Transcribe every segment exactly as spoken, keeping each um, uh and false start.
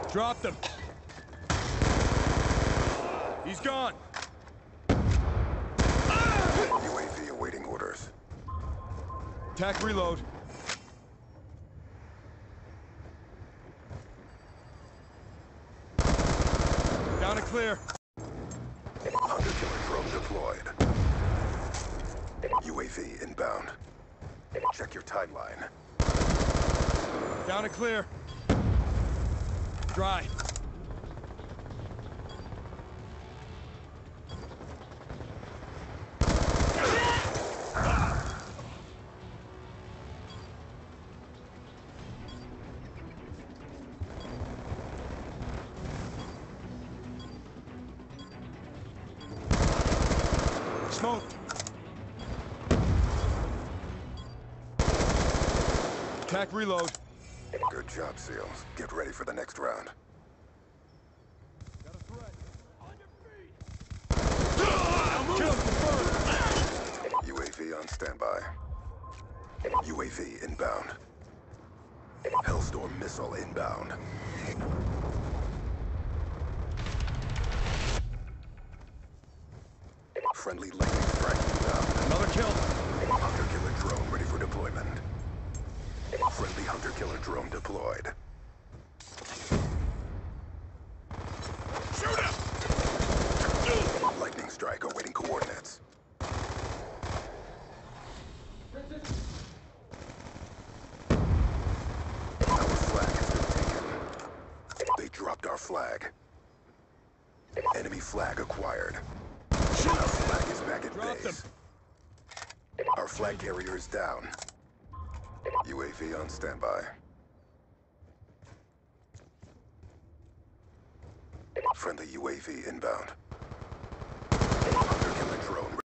Drop them. He's gone. U A V awaiting orders. Tac reload. Down and clear. Hunter killer drone deployed. U A V inbound. Check your timeline. Down and clear. Dry. Smoked. Tac reload. Good job, SEALs. Get ready for the next round. Got a threat. On your feet! Kill confirmed. U A V on standby. U A V inbound. Hellstorm missile inbound. Friendly lightning strike inbound. Another kill. Hunter killer drone ready for deployment. Friendly hunter killer drone deployed. Shoot him! Lightning strike awaiting coordinates. Our flag has been taken. They dropped our flag. Enemy flag acquired. Our flag is back at Drop base. Our flag carrier is down. U A V on standby. Friendly U A V inbound. Hunter killer drone.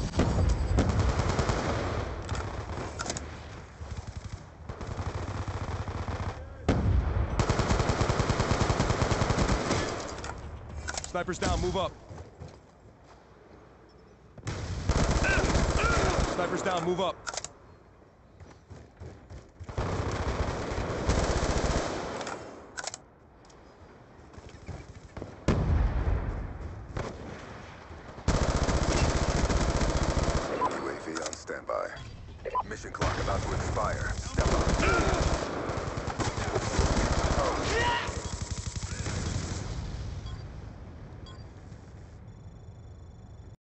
Snipers down, move up. Snipers down, move up. U A V on standby. Mission clock about to expire. Step up.